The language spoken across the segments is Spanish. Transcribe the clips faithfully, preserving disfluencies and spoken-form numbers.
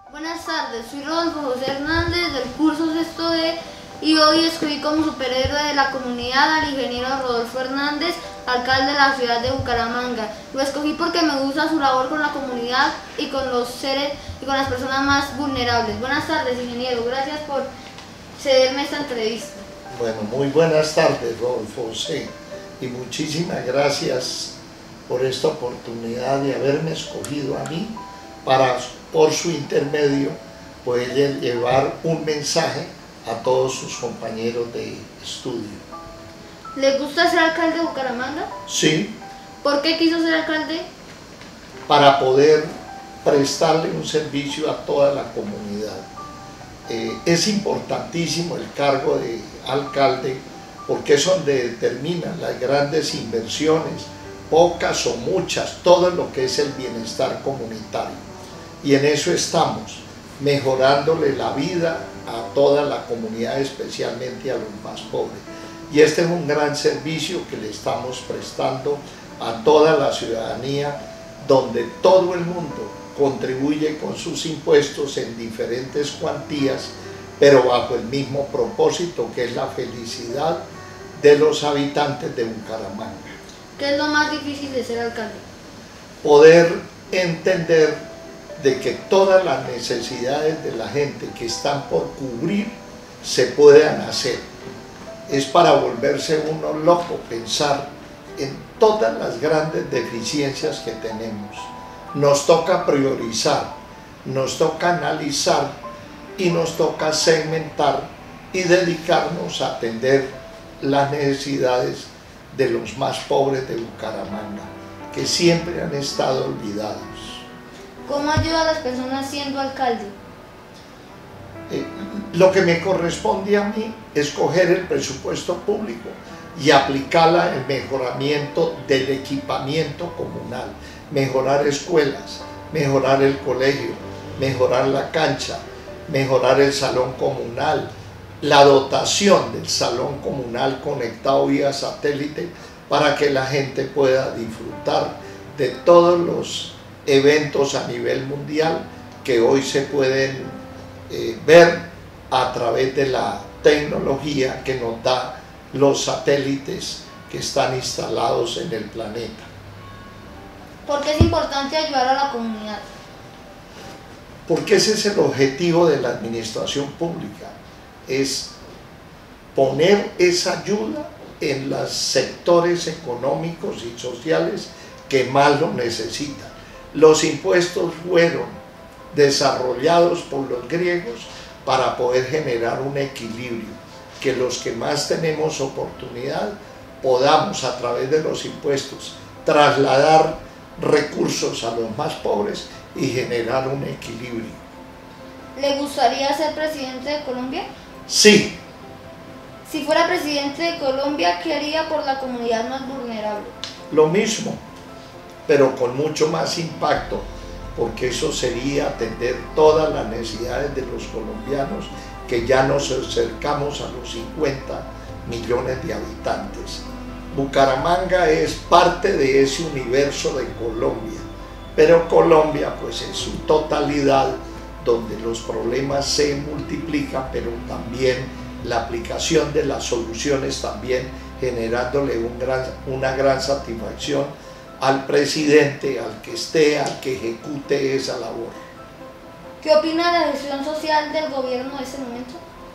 Buenas tardes, soy Rodolfo José Hernández del curso sexto D y hoy escogí como superhéroe de la comunidad al ingeniero Rodolfo Hernández, alcalde de la ciudad de Bucaramanga. Lo escogí porque me gusta su labor con la comunidad y con los seres y con las personas más vulnerables. Buenas tardes, ingeniero, gracias por cederme esta entrevista. Bueno, muy buenas tardes, Rodolfo José, y muchísimas gracias por esta oportunidad de haberme escogido a mí para, por su intermedio, poder llevar un mensaje a todos sus compañeros de estudio. ¿Le gusta ser alcalde de Bucaramanga? Sí. ¿Por qué quiso ser alcalde? Para poder prestarle un servicio a toda la comunidad. Eh, es importantísimo el cargo de alcalde porque es donde determinan las grandes inversiones, pocas o muchas, todo lo que es el bienestar comunitario. Y en eso estamos, mejorándole la vida a toda la comunidad, especialmente a los más pobres. Y este es un gran servicio que le estamos prestando a toda la ciudadanía, donde todo el mundo contribuye con sus impuestos en diferentes cuantías, pero bajo el mismo propósito, que es la felicidad de los habitantes de Bucaramanga. ¿Qué es lo más difícil de ser alcalde? Poder entender de que todas las necesidades de la gente que están por cubrir se puedan hacer. Es para volverse uno loco pensar en todas las grandes deficiencias que tenemos. Nos toca priorizar, nos toca analizar y nos toca segmentar y dedicarnos a atender las necesidades de los más pobres de Bucaramanga, que siempre han estado olvidados. ¿Cómo ayuda a las personas siendo alcalde? Eh, lo que me corresponde a mí es coger el presupuesto público y aplicarla en mejoramiento del equipamiento comunal, mejorar escuelas, mejorar el colegio, mejorar la cancha, mejorar el salón comunal, la dotación del salón comunal conectado vía satélite para que la gente pueda disfrutar de todos los eventos a nivel mundial que hoy se pueden eh, ver a través de la tecnología que nos da los satélites que están instalados en el planeta. ¿Por qué es importante ayudar a la comunidad? Porque ese es el objetivo de la administración pública, es poner esa ayuda en los sectores económicos y sociales que más lo necesitan. Los impuestos fueron desarrollados por los griegos para poder generar un equilibrio, que los que más tenemos oportunidad podamos a través de los impuestos trasladar recursos a los más pobres y generar un equilibrio. ¿Le gustaría ser presidente de Colombia? Sí. Si fuera presidente de Colombia, ¿qué haría por la comunidad más vulnerable? Lo mismo, pero con mucho más impacto, porque eso sería atender todas las necesidades de los colombianos, que ya nos acercamos a los cincuenta millones de habitantes. Bucaramanga es parte de ese universo de Colombia, pero Colombia pues en su totalidad, donde los problemas se multiplican, pero también la aplicación de las soluciones también generándole un gran, una gran satisfacción al presidente, al que esté, al que ejecute esa labor. ¿Qué opina de la gestión social del gobierno de ese momento?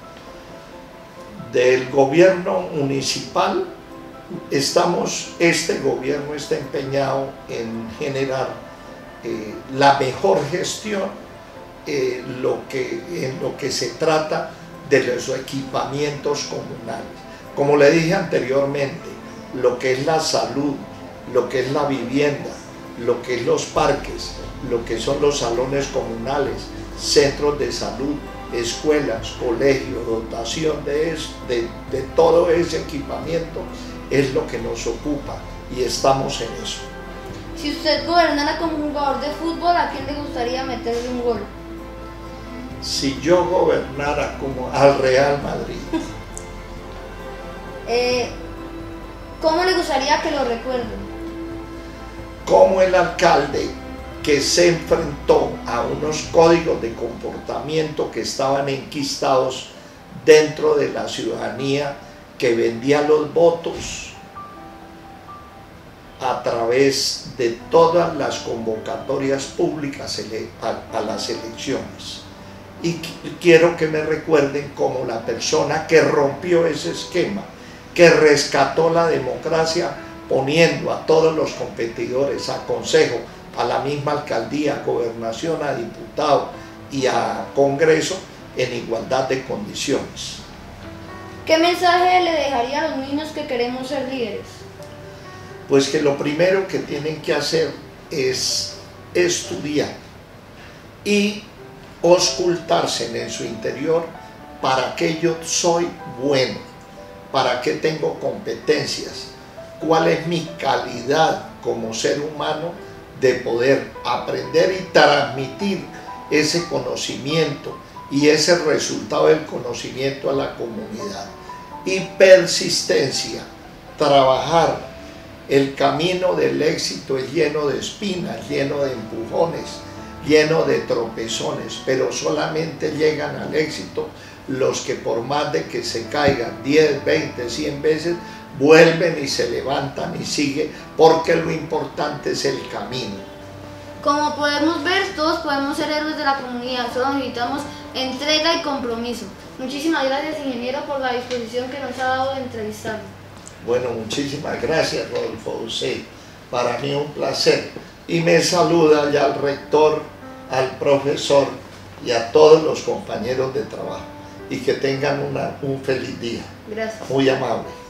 Del gobierno municipal, estamos, este gobierno está empeñado en generar eh, la mejor gestión eh, lo que, en lo que se trata de los equipamientos comunales. Como le dije anteriormente, lo que es la salud, lo que es la vivienda, lo que es los parques, lo que son los salones comunales, centros de salud, escuelas, colegios, dotación de, es, de, de todo ese equipamiento es lo que nos ocupa y estamos en eso. Si usted gobernara como jugador de fútbol, ¿a quién le gustaría meterle un gol? Si yo gobernara como al Real Madrid. eh, ¿Cómo le gustaría que lo recuerden? Como el alcalde que se enfrentó a unos códigos de comportamiento que estaban enquistados dentro de la ciudadanía, que vendía los votos a través de todas las convocatorias públicas a, a las elecciones. Y quiero que me recuerden como la persona que rompió ese esquema, que rescató la democracia poniendo a todos los competidores, a consejo, a la misma alcaldía, a gobernación, a diputado y a congreso en igualdad de condiciones. ¿Qué mensaje le dejaría a los niños que queremos ser líderes? Pues que lo primero que tienen que hacer es estudiar y auscultarse en su interior para qué yo soy bueno, para qué tengo competencias, cuál es mi calidad como ser humano de poder aprender y transmitir ese conocimiento y ese resultado del conocimiento a la comunidad. Y persistencia, trabajar. El camino del éxito es lleno de espinas, lleno de empujones, lleno de tropezones, pero solamente llegan al éxito los que por más de que se caigan diez, veinte, cien veces, vuelven y se levantan y siguen, porque lo importante es el camino. Como podemos ver, todos podemos ser héroes de la comunidad, solo necesitamos entrega y compromiso. Muchísimas gracias, ingeniero, por la disposición que nos ha dado de entrevistarnos. Bueno, muchísimas gracias, Rodolfo. Sí, para mí un placer. Y me saluda ya al rector, al profesor y a todos los compañeros de trabajo. Y que tengan una, un feliz día. Gracias. Muy amable.